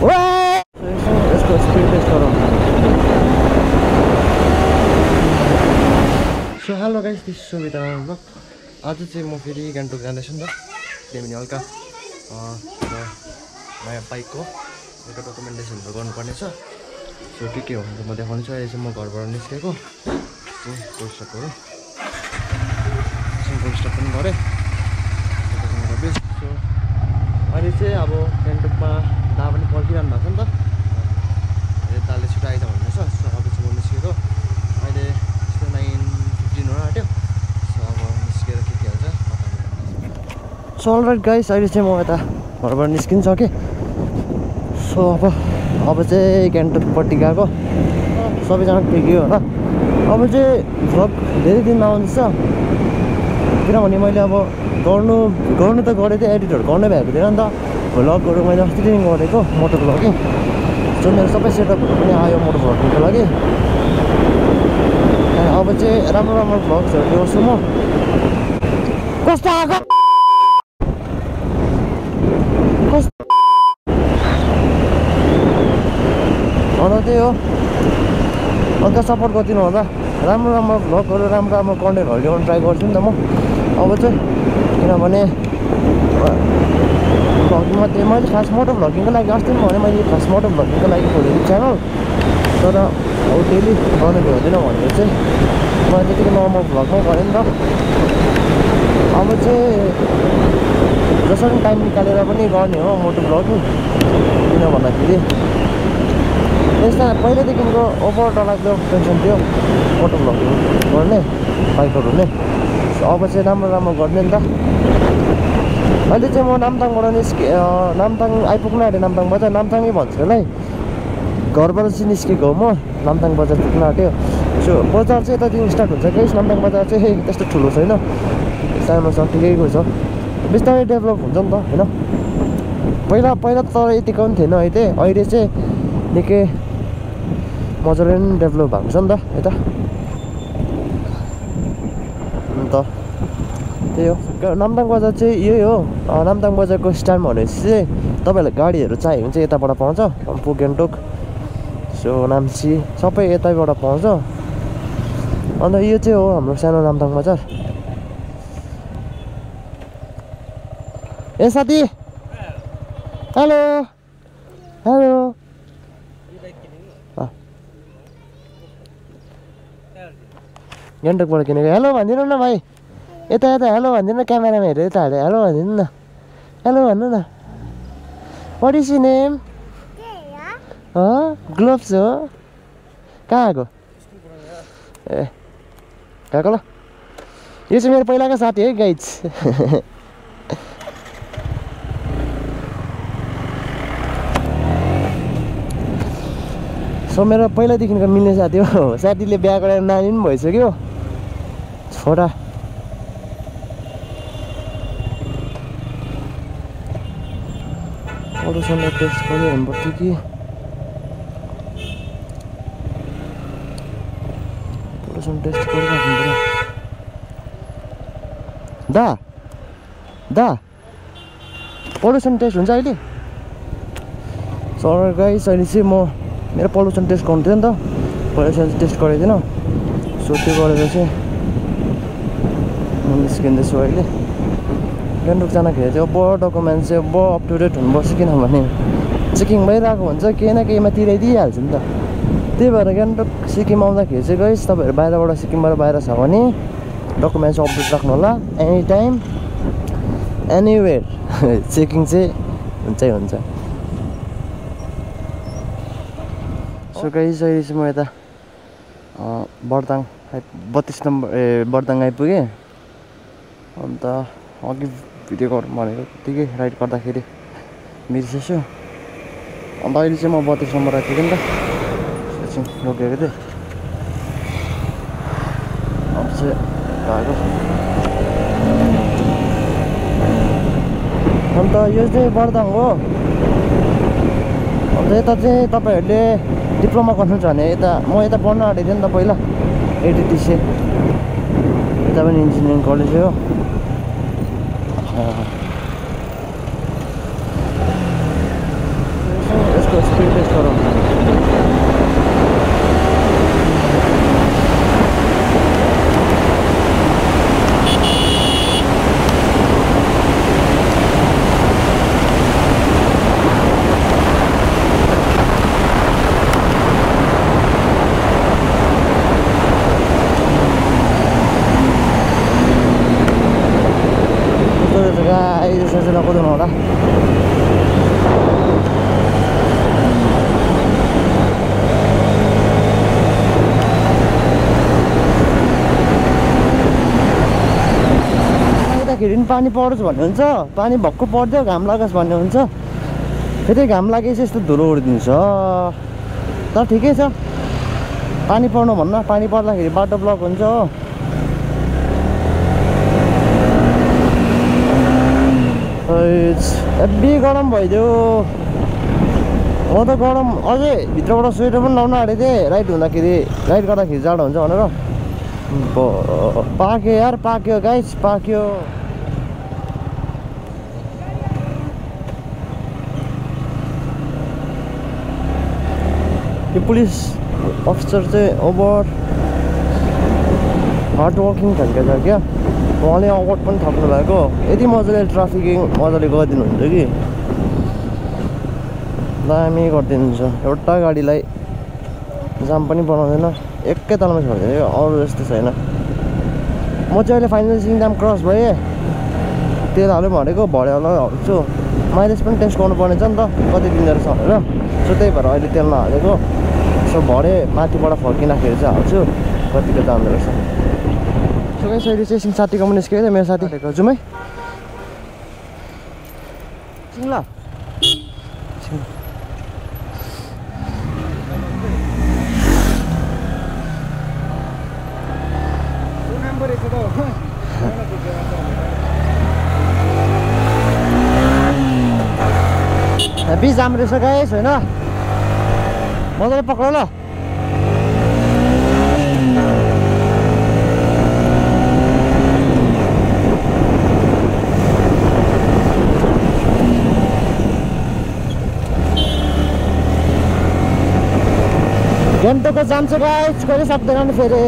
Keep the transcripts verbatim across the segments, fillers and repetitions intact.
यसको speed test गरौँ। So hello guys, this Suvidha blog. आज चाहिँ म फेरि गान्तोक जाँदैछु नि त, त्यही पनि हल्का नयाँ बाइकको एउटा डकुमेन्टेसनहरू गर्नुपर्ने छ। सो के के हो भने म देखाउनेछु। अहिले चाहिँ म घरबाट निस्केको फुल स्टपहरू फुल स्टप पनि गरेँ। सो अहिले चाहिँ अब गान्तोकमा दा पनि पर्खिरहनु भएको छ नि त, अहिले दाले छिटो आइज भन्दैछ। सो अब चाहिँ म निस्केको, अहिले यस्तो नाइन फिफ्टिन हुन आँट्यो। सो अब निस्केर के के हाल्छ। सो अलराइट गाइस, अहिले चाहिँ म यता घरबाट निस्किन सकेँ। सो अब अब चाहिँ गान्तोकपट्टि गएको, सबैजना ठिकै होला। अब चाहिँ भ्लग धेरै दिन आउँदैछ, किनभने मैले अब गर्नु गर्नु त गरेको थिएँ, एडिटहरू गर्नै भएको थिएन नि त। भ्लगहरू मैले अस्तिदेखि गरेको मोटो भ्लगिङ। सो मेरो सबै सेटअपहरू पनि आयो मोटो भ्लगिङको लागि। अब चाहिँ राम्रो राम्रो भ्लग्सहरू ल्याउँछु म। कस्तो आएको कस्तो अन्त त्यही हो, हल्का सपोर्ट गरिदिनु होला। राम्रो राम्रो भ्लगहरू राम्रो राम्रो कन्टेन्टहरू ल्याउनु ट्राई गर्छु नि त म अब चाहिँ, किनभने भ्लगिङमा त्यही मैले खास मोटो भ्लगिङको लागि अस्ति पनि भने मैले खास मोटो भ्लगिङको लागि खोलेको च्यानल, तर अब डेली गर्नु भ्याउँदैन भनेर चाहिँ मैले त्यतिकै नर्मल भ्लगमै गरेँ नि त। अब चाहिँ जसरी टाइम निकालेर पनि गर्ने हो मोटो भ्लगिङ, किन भन्दाखेरि यस्ता पहिल्यैदेखिको ओभर डरलाग्दो टेन्सन थियो मोटो भ्लगिङ गर्ने, बाइकहरू हुने। अब चाहिँ राम्रो राम्रो गर्ने नि त। अहिले चाहिँ म नामथाङबाट निस्के नामथाङ आइपुग्नु आँटेँ। नामथाङ बजार नामथाङै भन्छ होला है। घरबाट चाहिँ निस्केको हो म, नामथाङ बजार पुग्न आँट्यो। सो बजार चाहिँ यतादेखि स्टार्ट हुन्छ गाइस। नामथाङ बजार चाहिँ त्यस्तो ठुलो छैन, सानो छ, ठिकैको छ। बिस्तारै डेभलप हुन्छ नि त होइन। पहिला पहिला त तर यतिको पनि थिएन, अहिले अहिले चाहिँ निकै मजाले पनि डेभलप भएको छ नि त यता। अन्त त्यही हो, नामथाङ बजार चाहिँ यही हो। नामथाङ बजारको स्ट्यान्ड भनेपछि चाहिँ तपाईँहरूलाई गाडीहरू चाहियो भने चाहिँ यताबाट पाउँछ। टम्पू, गान्तोक, सो नाम्ची सबै यतैबाट पाउँछ। अन्त यो चाहिँ हो हाम्रो सानो नामथाङ बजार। ए साथी, हेलो हेलो, गान्तोकबाट किनेको। हेलो भनिदिनु न भाइ, यता यता हेलो भनिदिनु न, क्यामेरामा हेरेर यता हाल्यो हेलो भनिदिनु न, हेलो भन्नु न। What is you name? Gloves हो, कहाँ आएको? ए गएको ल। यो चाहिँ मेरो पहिलाको साथी है गाइज। सो मेरो पहिल्यैदेखिको मिल्ने साथी हो। साथीले बिहा गरेर नानी पनि भइसक्यो, छोरा। पल्युसनलाई टेस्ट गरिरहनु पर्थ्यो कि पल्युसन टेस्ट गरिराख्नु पऱ्यो। दा दा पल्युसन टेस्ट हुन्छ अहिले? सर गाइस, अहिले चाहिँ म मेरो पल्युसन टेस्ट गर्नु थियो नि त, पल्युसन टेस्ट गरेको थिएन। सो त्यो गरेर चाहिँ म निस्किँदैछु अहिले। गान्तोक जाँदाखेरि चाहिँ अब डकुमेन्ट चाहिँ अब अप टु डेट हुनुपर्छ, किनभने चेकिङ भइरहेको हुन्छ, केही न केहीमा तिराइदिइहाल्छ नि त। त्यही भएर गान्तोक सिक्किम आउँदाखेरि चाहिँ गाइस, तपाईँहरू बाहिरबाट सिक्किमबाट बाहिर छ भने डकुमेन्ट्स अपडेट राख्नु होला। एनी टाइम एनिवेयर चेकिङ चाहिँ हुन्छै हुन्छ। सो गाइस, अहिले चाहिँ म यता बर्दाङ बत्तिस नम्बर ए बर्दाङ आइपुगेँ। अन्त अघि भिडियो गरौँ भनेको त्यतिकै राइड गर्दाखेरि बिर्सेछु। अन्त अहिले चाहिँ म बत्तिस नम्बर आइपुगेँ नि त, एकछिन रोकेको थिएँ। अब चाहिँ गएको। अन्त यो चाहिँ बर्दाङ हो। अन्त यता चाहिँ तपाईँहरूले डिप्लोमा गर्नुहुन्छ भने यता म यता पढ्न आँटेको थिएँ नि त पहिला, एडिटिसी। यता पनि इन्जिनियरिङ कलेज हो। यसको स्पिड टेस्ट गरौँ। कुदाउनु होला। आउँदाखेरि पानी परोस् भन्ने हुन्छ, पानी भक्कु पर्यो घाम लागोस् भन्ने हुन्छ, फेरि घाम लागेपछि यस्तो धुलो उडिदिन्छ। तर ठिकै छ, पानी पर्नु भन्न, पानी पर्दाखेरि बाटो ब्लक हुन्छ हो। हेभी गरम भइदियो। म त गरम अझै भित्रबाट स्वेटर पनि लाउनु आँटेको थिएँ, राइड हुँदाखेरि राइड गर्दाखेरि जाडो हुन्छ भनेर। पाक्यो यार, पाक्यो गाइस, पाक्यो। यो पुलिस अफिसर चाहिँ ओभर हार्ड वर्किङ खालको छ क्या। उहाँले अवार्ड पनि थप्नु भएको। यदि मजाले ट्राफिकिङ मजाले गरिदिनुहुन्छ कि दामी गरिदिनुहुन्छ। एउटा गाडीलाई जाम पनि बनाउँदैन, एकै तालमा छोड्दैन क्या, अरू यस्तो छैन। म चाहिँ अहिले फाइनेन्सिङ जाम क्रस भएँ, तेल हाल्यो भनेको भरेवाला हाल्छु। माइलेज पनि टेस्ट गर्नुपर्ने छ नि त, कति दिँदो रहेछ भनेर। सो त्यही भएर अहिले तेल नहालेको। सो भरे माथिबाट फर्किँदाखेरि चाहिँ हाल्छु कतिको जाँदो रहेछ। सो गाइस अहिले चाहिँ एकछिन साथीको पनि निस्केको थियो, मेरो साथी जाउँ है ल। हेभी जाम रहेछ गाइस होइन, मजाले पक्र ल। गान्तोकको जाम छ गाइस, कहिले सक्दैन नि फेरि।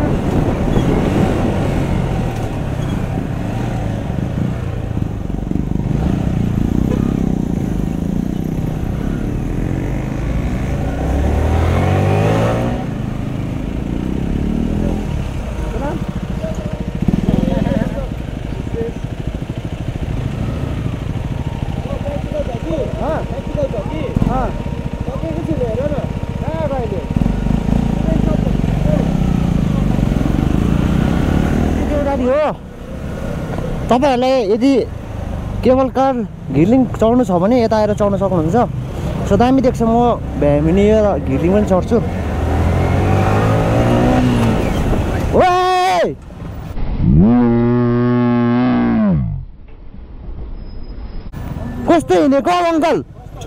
तपाईहरुलाई यदि केबल कार घिर्लिङ चढ्नु छ भने यता आएर चढ्न सक्नुहुन्छ। सो दामी देख्छ, म भ्यामिनी र घिर्लिङ पनि चढ्छु। ओए कस्तो हिँडेको अङ्कल,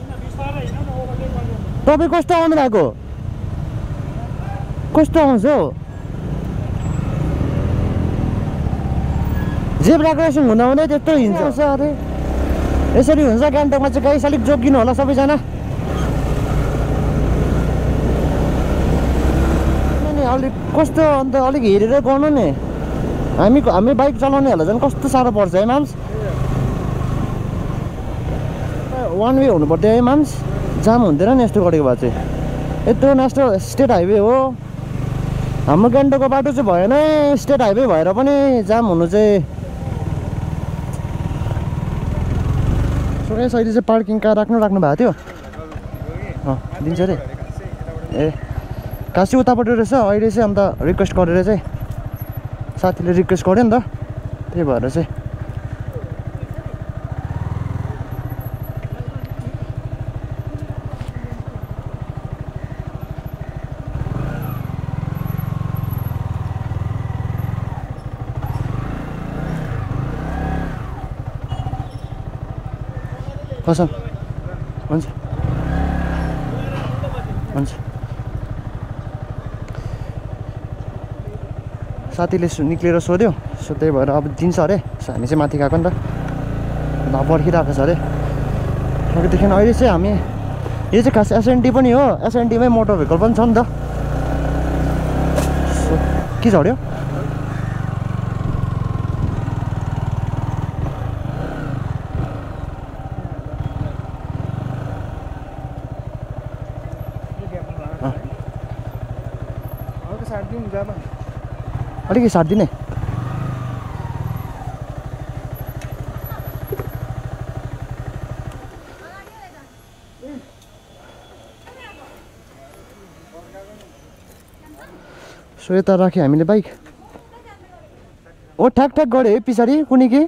तपाईँ कस्तो आउनु भएको, कस्तो आउँछ हौ? जेब्रा क्रसिङ हुँदा हुँदै त्यत्रो हिँड्छ अरे। यसरी हुन्छ गान्तोकमा चाहिँ गाइस, अलिक जोगिनु होला सबैजना। अलिक कस्तो अन्त अलिक हेरेर गर्नु नि। हामी हामी बाइक चलाउनेहरूलाई झन् कस्तो साह्रो पर्छ है माम्स। वान वे हुनु पर्थ्यो है माम्स, जाम हुन्थेन नि यस्तो गरेको भए चाहिँ। यत्रो नेसनल स्टेट हाइवे हो हाम्रो गान्तोकको बाटो चाहिँ भएन, स्टेट हाइवे भएर पनि जाम हुनु चाहिँ। सो गाइस अहिले चाहिँ पार्किङ कार राख्नु राख्नु भएको थियो, अँ दिन्छ अरे। ए खासै उतापट्टि रहेछ अहिले चाहिँ, अन्त रिक्वेस्ट गरेर चाहिँ साथीले रिक्वेस्ट गर्यो नि त, त्यही भएर चाहिँ। कसम हुन्छ हुन्छ। साथीले निक्लेर सोध्यो, सो त्यही भएर अब दिन्छ अरे। सो हामी चाहिँ माथि गएको नि त, पर्खिरहेको छ अरे। त्यहाँदेखि अहिले चाहिँ हामी यो चाहिँ खास एसएनटी पनि हो एसएनटीमै मोटर भेहिकल पनि छ नि त के झड्यो अलिकति साटिदिने सो यता राख्यो हामीले बाइक ओ ठ्याक ठ्याक गऱ्यो है पछाडि कुनै के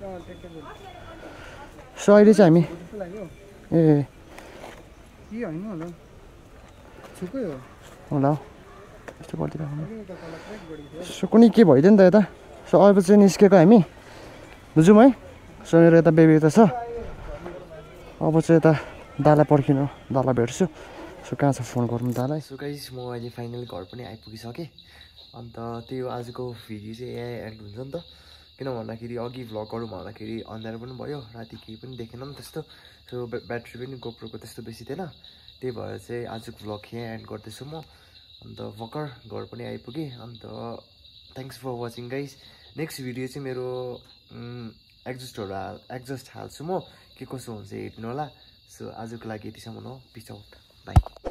सो अहिले चाहिँ हामी ए होला यस्तो गरिदिइराख्नु सो कुनै के भइदियो नि त यता सो अब चाहिँ निस्केको हामी बुझौँ है सो मेरो यता बेबी यता छ अब चाहिँ यता दालाई पर्खिनु दालाई भेट्छु सो कहाँ छ फोन गरौँ दालाई सो गाइस म अहिले फाइनली घर पनि आइपुगिसकेँ अन्त त्यही हो आजको भिडियो चाहिँ यहाँ एन्ड हुन्छ नि त किन भन्दाखेरि अघि भ्लग गरौँ भन्दाखेरि अँध्यारो पनि भयो राति केही पनि देखेन नि त्यस्तो सो ब्याट्री पनि गोप्रोको त्यस्तो बेसी थिएन त्यही भएर चाहिँ आजको भ्लग यहाँ एन्ड गर्दैछु म अन्त भर्खर घर पनि आइपुगेँ अन्त thanks for watching guys next video चाहिँ मेरो एक्जस्टहरू हाल एक्जस्ट हाल्छु म के कसो हुन्छ हेर्नु होला सो आजको लागि यतिसम्म हो पिस आउट बाई